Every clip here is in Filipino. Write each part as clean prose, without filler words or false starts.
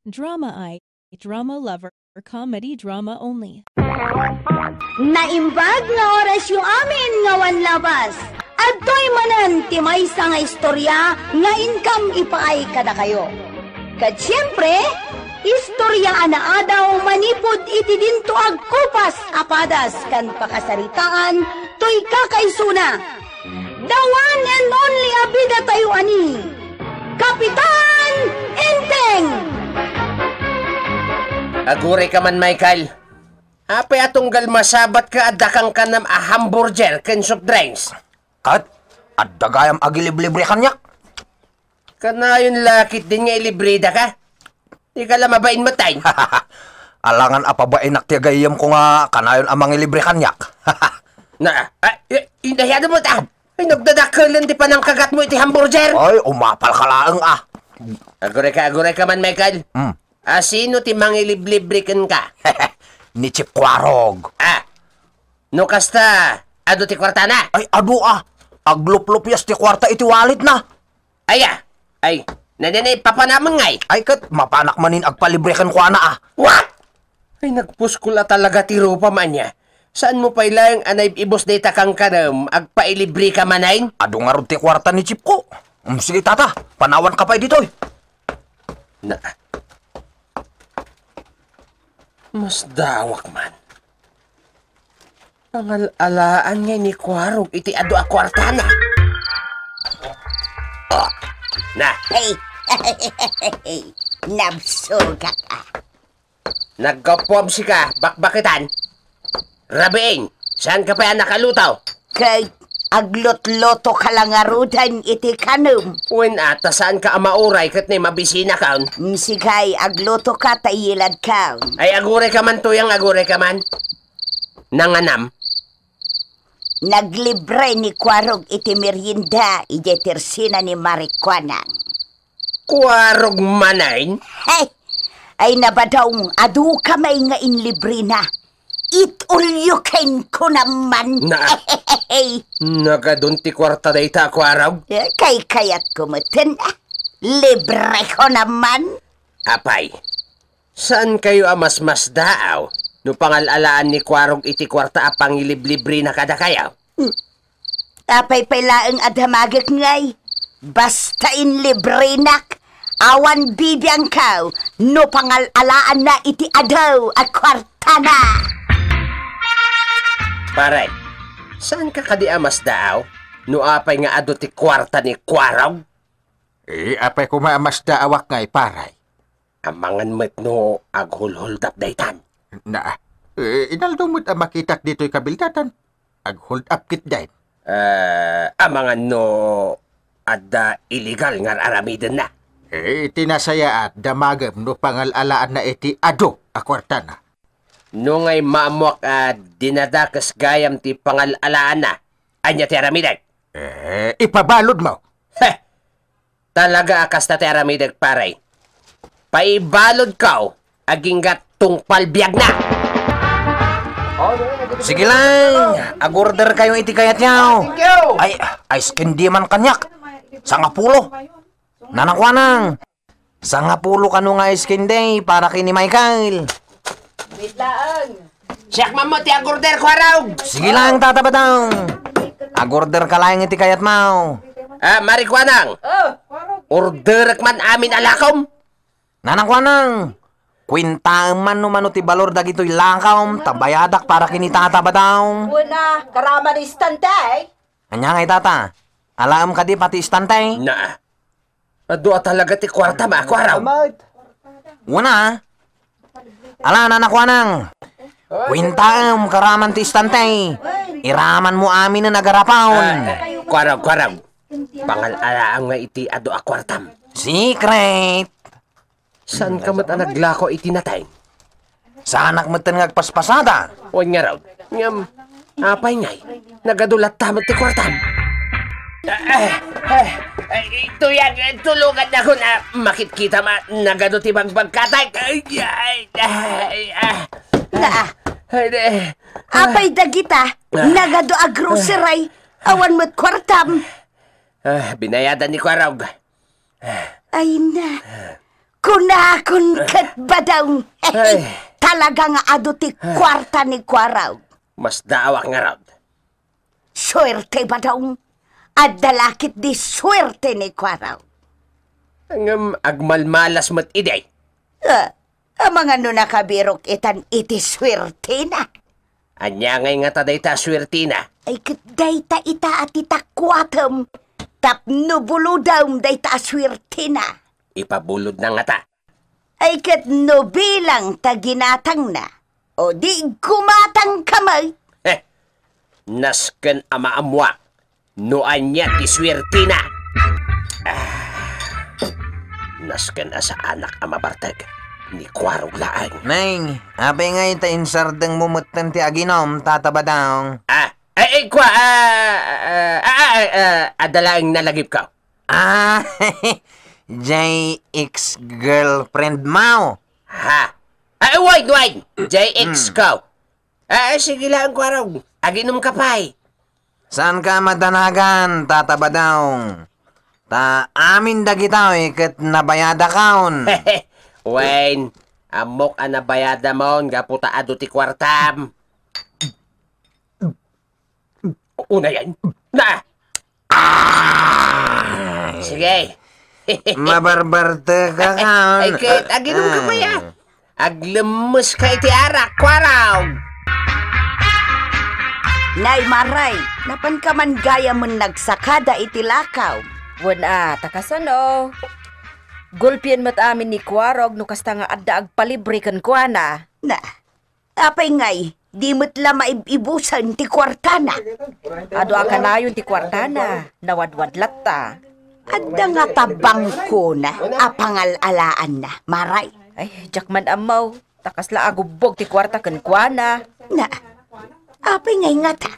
Drama Eye, drama lover, comedy drama only. Naimbag nga oras yung amin ngawan labas. Adtoy manan ti maysa nga istorya nga income ipaay kada kayo. Kat siyempre, istorya ana adaw manipod iti dinto agkupas apadas kan pakasaritaan toy kakaysuna. The one and only abida tayo ani, Kapitan Enteng! Agure ka man, Michael. Apay atong galmasabat ka adakang ka ng hamburger ken soft drinks. Kat, at dagayam agiliblibre kanyak. Kanayon lakit din nga ilibrida ka. Di ka lang mabain matay. Alangan apabain naktiagayam ko nga kanayon amang ilibre kanyak. Indahiyado mo ta. Ay, nagdadakalan di pa ng kagat mo iti hamburger. Ay, umapal ka laang ah. Agure ka man, Michael. Sino ti mangiliblibre ken ka? Ni Chip Kwarog. No kasta, ado ti kwarta na? Ay, ado ah. Aglup-lupyas ti kwarta iti wallet na. Ay, nanay, papanamang ngay. Ay, kat, mapanak manin agpalibre kan kwa na ah. What? Ay, nagpuskula talaga ti rupa man niya. Saan mo pa ilang anay ibos data kang kanam, agpailibre ka manayin? Ado nga ron ti kwarta ni Chip ko. Sige tata, panawan ka pa ditoy. Mas dawak man. Pangalalaan nga ni Kwarog iti ado a kwartana. Hey, nabsuga ka. Nagkapwab si ka, bakbakitan. Rabiing, saan ka pa yan nakalutaw? Kay aglot-loto ka lang arudan iti kanum. Uwin ata saan ka amauray kat ni mabisina kaon? Sigay agloto ka tayilad ka. Ay agure ka man tuyang agure ka man. Nanganam. Naglibre ni Kwarog iti merienda ijetirsina ni Marikwanang. Kwarog manayin? Hey, ay nabadaw adu kamay nga inlibre na. It all you can ko naman. Nagadunti kwarta na ita, Kwarog. Kay kayat kumutin. Libre ko naman. Apay, saan kayo mas daaw? No pangalalaan ni Kwarog iti kwarta apang iliblibre na kada kayaw? Apay pailaang adhamagak ngay. Basta in libre nak. Awan bibiyang kaw. No pangalalaan na iti adaw at kwarta na. Paray, saan ka kadi amas daaw? No apay nga ado ti kwarta ni Kwarog? Apay ko maamas daawak ngay, paray. Amangan met no aghulhuldap daytan. Inaldo mo't makitak dito'y kabildatan. Ag-hold up kit dahin. Amangan no adda illegal nga aramiden na. Tinasaya at damagam no pangalalaan na iti ado akwarta na. No ngay maamuak dinadakas gayam ti pangalalaan na, anya ti aramiden. Ipabalod mo. Talaga akas na ti aramiden, paray. Paibalod ka, aginggat tungpalbiag na. Sige lang, ag-order kayo iti kayat niyaw. Ay, ice candy man kanyak. Sangapulo. Nanakwanang. Sangapulo kano nga ice candy para kini Michael. Bitlaang. Siyak mamot ti ag-order, Kwarog. Sige lang, tatabatang. Ag-order ka lang iti kayat mo. Marikwanang. Order man amin alakom. Nanakwanang. Kwinta man no ti balor dagito'y lakaw, tabayadak para kinitata ba daw? Una, karama ni istante. Anya ngay tata, alam ka di pati istante? Ado talaga ti kwarta ma, Kwarog. Una, ala nanakwanang. Kwinta karaman ti istante. Iraman mo amin na nagarapaon. Kwarog. Pangalalaan nga iti ado a kwartam. Secret. Saan ka mat naglako itinatay? Sa anak matan ngagpaspasada. O nga raw, apay ngay, nagadulat tamad ti kwartam. Ito yan, tulugan ako na makikita nagado ti bagbagkatay. Apay dagita, nagado a grocery, awan mo't kwartam. Binayadan ni Kwarog. Ay na, Kunakon kat ba daw? Ay. Talaga nga ado ti kwarta ni Kwaraw. Mas dawak nga raw. Swerte ba daw? Adalakit di swerte ni Kwaraw. Ang agmalmalas mat iday. Ang mga no nakabirok itan iti swerte na. Anya ngay nga taday ta swertina. Ay kaday ta ita at itakwatam. Tapno buludam day ta swerte na. Ipabulod na nga ta. Ay kat no bilang taginatang na. O di kumatang kamay. Heh. Nasken ama amwa. No anya ti swertina. Nasken asa anak ama bartag. Ni Kwarog laang. Neng, apay nga itain sardang mumutan ti aginom, tataba daw. Kwa, adalaang nalagip ka. Ah, Jay ex-girlfriend mo. Ha? Wait. JX ka. Sige lang, Kwarog. Aginom ka pa'y. Saan ka madanagan, tataba daw? Ta amin dagitaw kat nabayada kaon. Wayne, amok anabayada mo, gaputa ado ti kwartam. Una yan. Na! Sige. Mabarbarte ka kaon. Ay, kahit aginom ka pa ya. Aglemus ka iti arak, Kwaraw. Nay maray, napan ka man gaya mo nagsakada iti lakaw. Wala, takasano. Gulpian mat amin ni Kwarog no kasta nga adda agpalibre kan kuana. Na, apay ngay, di mo't la maibusan ti kwartana. Ado akanayon ti kwartana, nawadwadlat ta. Adda nga tabang ko na, apangal-alaan na, maray. Ay, jakman amaw, takasla agubog ti kwarta kan kuana. Na, apay ngay nga ta.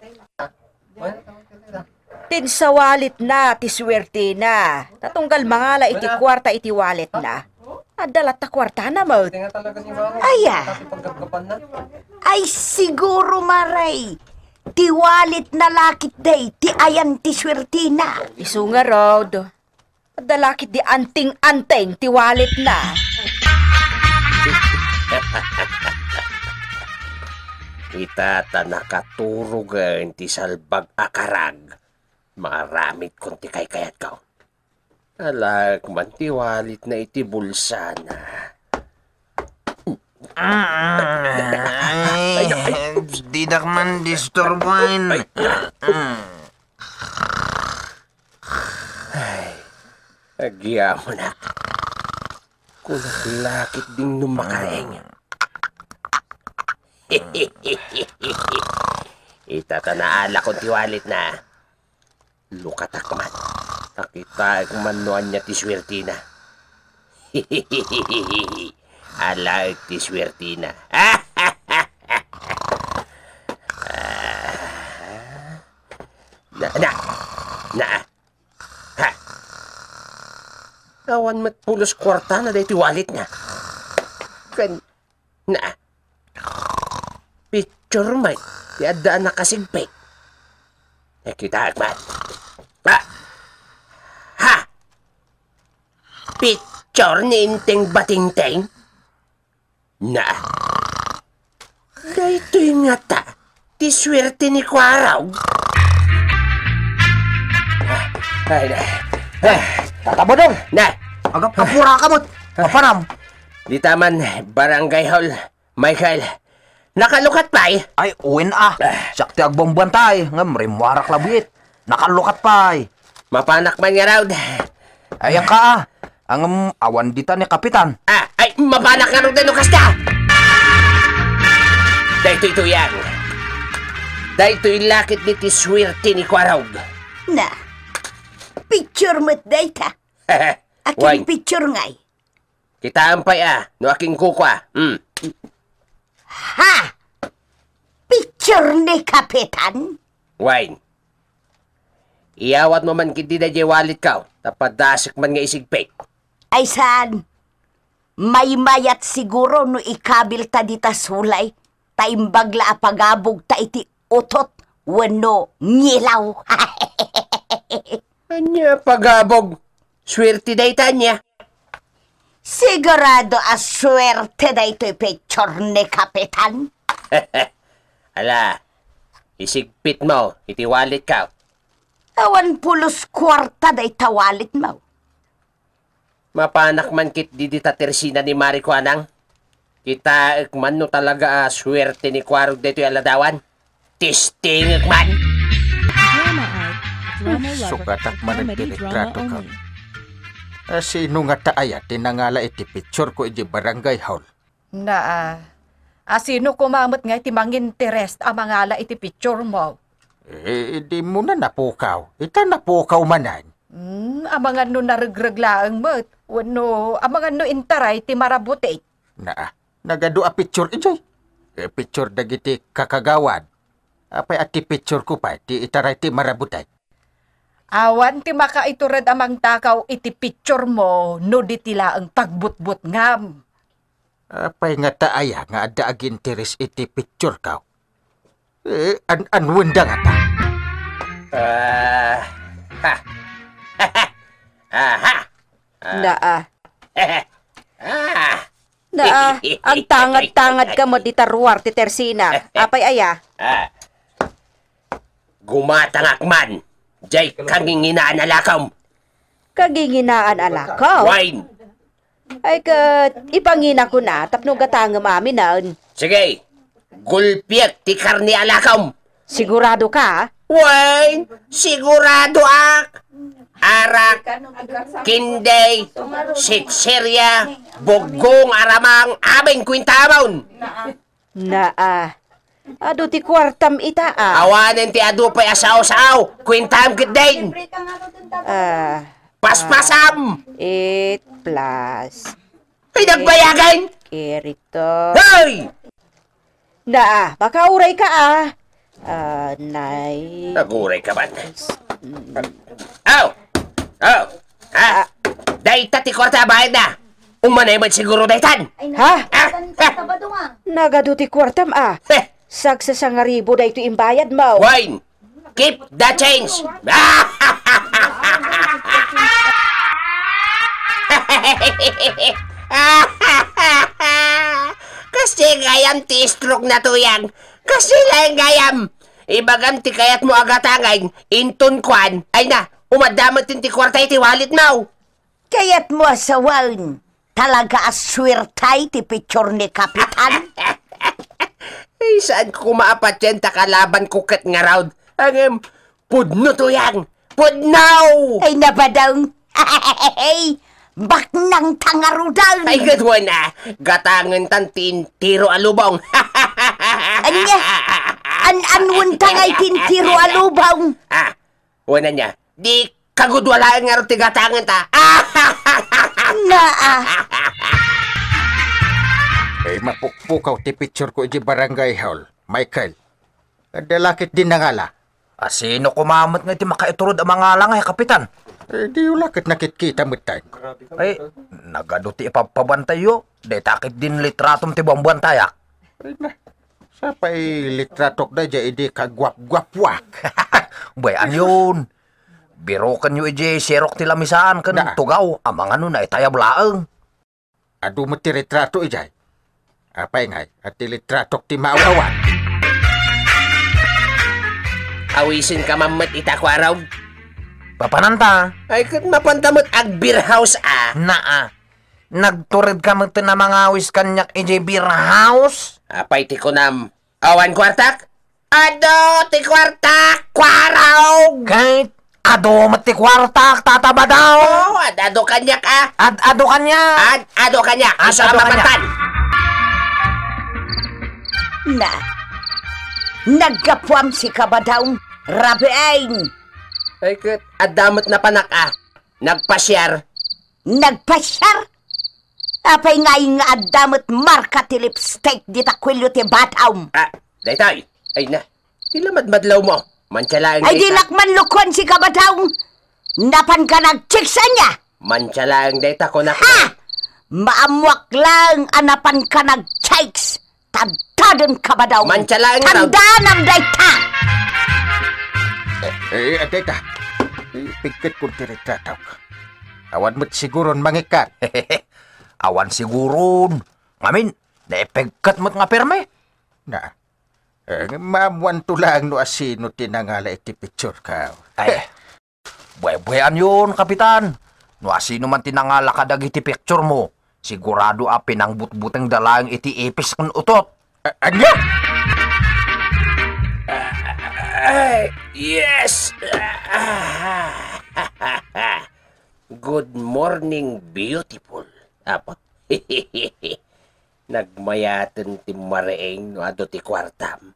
Tinsawalit na, ti swerte na. Tatunggal mangala iti kwarta iti walet na. Adalat ta kwarta na mo. Ay siguro maray. Ti walit na lakit day, ti ayan ti swerte na. Isu nga rod. Adalakit di anting-anteng ti walet na. Itata nakaturugan ti salbag akarag. Maramit konti kay kayat ka. Alag man tiwalit na iti bulsa na. Ay, didak man disturbuin. Agya mo na. Kunaklakit ding numakareng. Itata na ala kong tiwalit na. Lukatak man. Nakita kung manuan niya ti swertina. Ala ti swertina. Na. Ha. Awan mat pulos kwarta na dahi ti walit na. Na. Picture man. Ti adaan na kasigpay. Nakita man. Ha! Picture ni Inteng Batingteng? Na. Dahito'y nga ta. Ti swerte ni Kwaraw. Tatabo dong. Na. Agap kapura ka mo't. Papanam. Di taman, Barangay Hall. Michael. Nakalukat pa eh. Ay, uwin Sakti agbombuan tay. Ngam, rimwarak labit. Nakalukat pa Mapanak man nga raw. Ayan ka Ang awan dita ni Kapitan. Ay, mapanak nga raw din o kasta. Dahito yan. Dahito'y lakit ni ti swerte ni Kwaraw. Na, picture mo't day ta. Aking picture ngay. Kita ampay no aking kukwa. Ha! Picture ni Kapitan? Wine. Iyawat mo man kiti na walit ka. Tapadasik man nga isigpay. Ay saan? May mayat siguro no ikabil ta dita sulay. Taimbagla apagabog ta iti utot. Wano ngilaw. Anya pagabog. Swerte day ta niya. Sigurado aswerte da ito'y picture ni Kapitan. Ala, isigpit mo, itiwalit ka. Awan pulos kwarta da itawalit mo. Mapanak man kit didita tersina ni Mari Kuanang. Kita man no talaga swerte ni Kwarog dito aladawan. Tisting man. Drama Art, Drama Lover, Sukatak or man ang comedy drama tinitrato ka. only. Sino nga taaya tinangala iti picture ko iti barangay hall? Sino kumamot nga iti manginterest ang mga ala iti picture mo? Di mo na napukaw. Ita napukaw manan. Ang mga no naragraglaang mo, wano, ang mga no intaray ti marabuti. Nagado a picture ijay. Picture dagiti kakagawad. Apay ati picture ko pa, ti itaray ti marabutay. Awan ti makaiturad amang takaw iti picture mo, no di tila ang pagbutbut ngam. Apay nga taaya nga ada ag interes iti picture ka. Anwenda nga ta. Ha. Aha. Ang tangad-tangad ka mo di taruar ti Tersina. Apay aya? Gumatangak man. Jay kanginginaan alakaw. Kaginginaan alakaw? Wine. Ay ipangina ko na, tapno gatangam amin na. Sige. Gulpiak ti karni alakaw. Sigurado ka? Wine. Sigurado ak. Arak, kinday, sitserya, bugong aramang aming kwintamon. Ado ti kwartam ita Awanin ti adu pa'y asaw-saw, kwintam kitdain. Paspasam. 8 plus. Ay, nagbayagan. Kirito. Hoy! Makauray ka Nay. Naguray ka man. Dahita ti kwarta bayad na. Umanay man siguro daytan. Ha? Nagado ti kwartam Sagsasangaribo da ito imbayad mo. Wine, keep the change. Kasi gayam ti stroke na to yan. Kasi lang gayam. Ibagam ti kayat mo agatangay, inton kwan, ay na, umadamot ti kwarta iti walit mo. Kayat mo asawan. Talaga aswirtay ti picture ni Kapitan. Ay, saan ko kumaapat yan takalaban ko kat nga raud? Ang pudno to yan. Pudno! Ay nabadaw. Ay, baknang tangarudan. Ay, gadwa na. Gatangan tantin tiro alubong. Anya, anun tangay tintiro alubong. Wana niya. Di kagudwala nga ro tigatangan ta. Mapukpukaw ti picture ko iti barangay hall. Michael. Dalakit din nangala. Sino kumamot nga iti makaiturod ang mga ala nga, Kapitan? Di ulakit nakitkita mo tayo. Ay, nagado ti ipapabantay yo. Di takit din litratom ti bambantayak. Ay na, sapay litratok na dya idi kagwap-gwapwak. Bayan yun. Birokan nyo iji serok ti lamisaan kan tugaw. Amang ano na itayab laeng. Ado mo ti retrato ijay. Apay ngay, at ti litratok ti maawawan. Awisin ka mamat itakwaraw. Papananta. Ay, kat mapantamot ag beer house Nagturid ka mo na mga awis kanyak iji beer house? Apay ti kunam. Awan kwartak? Ado ti kwartak, kwaraw! Kahit ado mati kwartak, tataba daw. Ado kanyak Ado kanya. Ado kanyak. Isa Ado kanyak. mapantan. Nagkapuam si Kabadaw. Rabeain. Ay, kat adamot na panak Nagpasyar. Nagpasyar? Apay nga adamot marka ti lipstick di takwilyo ti bataw. Daytay. Ay na. Tilamadmadlaw mo. Mantsalaang Ay di lakman lukon si Kabadaw. Napan ka nagchiksa niya. Mantsalaang dayta ko na. Ha! Maamwak lang anapan ka nag-chikes. Tadtadon Kabadaw. Mantsalaang Tandaan ang dayta. Dayta. Pigkit kong tiretrataw ka. Awan mo't siguron mangikat. Awan siguro. Ngamin, naipagkat mo't nga perme. Na, maamuan to lang no asino tinangala iti picture ka. Ay, buhay-buhayan yun, Kapitan. No asino man tinangala ka iti picture mo, sigurado pinang butbutang dalang iti ipis kan utot. Anya? Yes! Good morning, beautiful. Apa? Nagmayatan ti mareeng no ado ti kwartam.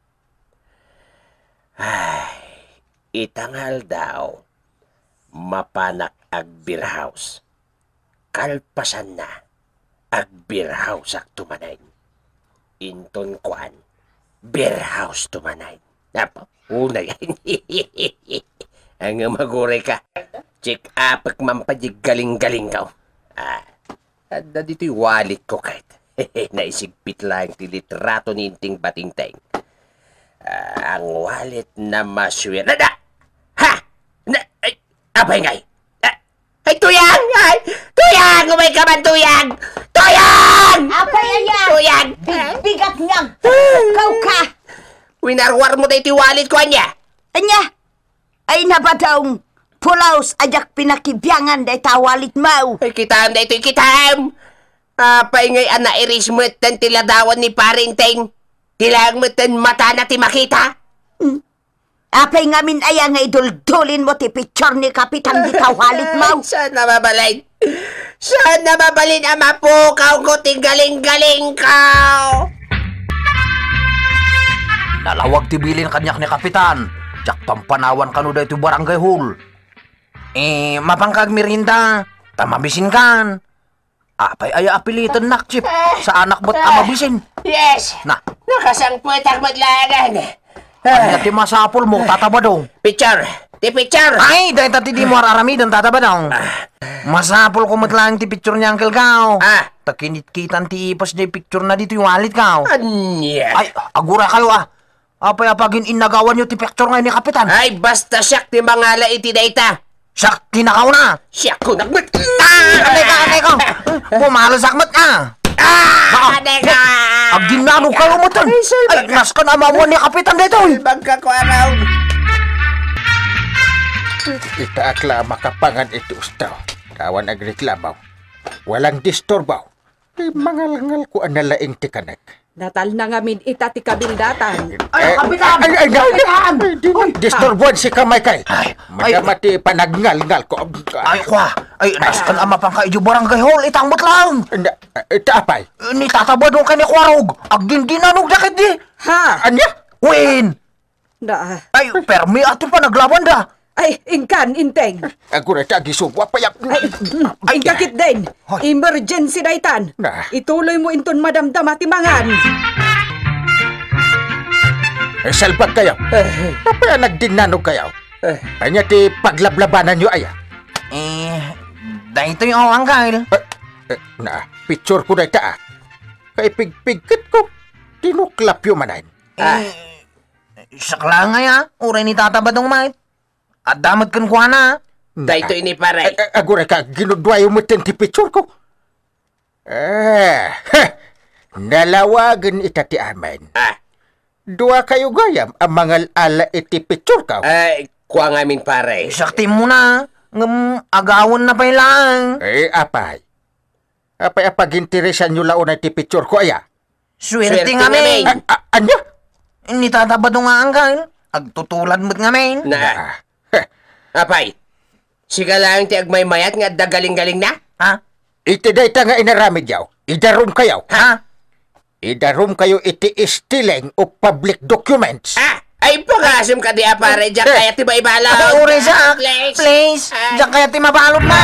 Ay, itangal daw. Mapanak ag beer house. Kalpasan na ag beer house ak tumanay. Inton kuan, beer house tumanay. Apa? Una yan. Ang magure ka. Check up ak mampadig galing-galing ka. Ada dito'y wallet ko kahit. Naisigpit lang ti litrato ni Inting Batingteng. Ang wallet na maswir. Nada! Ha! Ay, abay ngay! Ay, tuyang! Ay, tuyang! Umay ka man, tuyang! Tuyang! Apay aya! Tuyang! Bigat nga! Kau ka! Winarwar mo tayo ti wallet ko, anya! Anya! Ay nabadaong pulaos ajak pinakibyangan day tawalit mau. Ay, kitam na ito'y kitam! Apay ngay anairis mo tan tiladawan ni Parinteng. Tilang mo tan mata na ti makita. Apay ngamin aya nga iduldulin mo ti picture ni Kapitan di tawalit mau. Saan na mabalin? Saan na mabalin ang mapukaw ko ti galing-galing ka? Nalawag tibilin kanyak ni Kapitan. Jak pampanawan kanu da ito barangay hall. Mapangkag merinda. Tamabisin kan. Apay aya apilitan nakchip. Sa anak ba't amabisin? Yes! Na, Nakasangpot ang madlangan. kanya ti masapol mo, tataba daw. Picture! Ti picture! Ay, dahil tati di mo araramidan, tataba daw. Masapol ko matlang ti picture niya, Uncle Gao. Takinit-kitan ti ipos di picture na dito yung wallet, Gao. Anya! Ay, agura kayo Apay apagin inagawan nyo ti picture ngayon ni Kapitan. Ay, basta siyak ti mangala iti data. Siyak, tinakaw na. Siyak ko nagmat. Anay ka. Pumalas akmat na. Anay ka! Agdinano kayo mo tan. Ay, nas ka na mamuan ni Kapitan dito. Bagka ko araw. Ita akla makapangan iti ustaw. Tawan agreklamaw. Walang disturbaw. Mangal-ngal ko ang nalaing ti kanak. Natal na nga min ita ti kabildatan. Kapitan! Disturbuan si kamay kay. Ay, Magamati panagngal-ngal ko. Ay, kwa. Ay, nas ka na mapangka idyo barangay hall. Itangmot lang. Ita apay. Ni tatabadong ka ni Kwarog. Agdindinanog dakit di. Ha? Anya? Win. Na. Ay, permi ato pa naglaban da. Ay, ingkan, inteng. Agura ta gisugwa payap. Ay, kakit din. Emergency daytan. Na. Ituloy mo inton madamdam atimangan. Salbag kayo. Papaya nagdinanog kayo. Anya ti paglablabanan nyo aya. Dahil ito yung Uncle. Na, picture ko na ita Kay pigpigkit ko. Tinuklap yung manan. Sakla nga ya. Uray ni tatabadong mait. At damat kan kuha na. Dahito ini paray. Agura ka, ginudwayo mo ti picture ko. Nalawagan ita ti amin. Dua kayo gayam ang mga ala iti picture ka. Ay, kuha nga min paray. Sakti mo na. Agawon na pa lang. Apay. Apay apag-interesan nyo laon iti picture ko aya. Swerte Swerte nga nga, men. men. Anya? Ni tatabadong nga Uncle. Agtutulad mo't nga men. Na, apay. Siga lang ti agmay mayat nga dagaling-galing na? Ha? Iti dayta nga inaramid yaw. Idarum kayo. Ha? Idarum kayo iti stealing of public documents. Ay, pag-asum ka di apare. Diyak kaya ti ba ibalaw? Ay, uri sa Please. please. Diyan kaya ti mabalot na.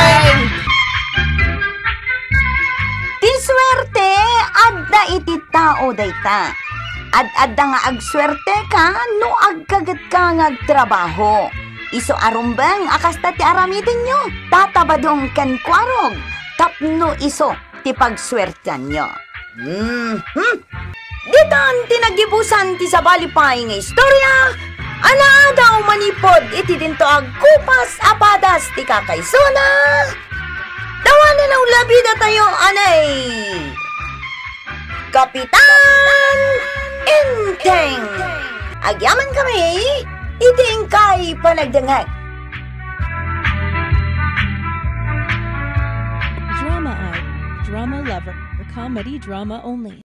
Ti swerte, adda iti tao dayta. Ad-adda nga agswerte ka, no agkagat ka nga agtrabaho. Iso arumbang akasta ti aramidin nyo. Tatabadong kan kwarog. Tapno iso ti pagswertan nyo. Ditan tinagibusan ti sabalipay nga istorya. Ana daw manipod iti dinto agkupas apadas ti kakaysona. Tawanan ng labi na tayo, anay! Kapitan Enteng! Agyaman kami, iting kay panagdangag. Drama Eye, drama lover, comedy drama only.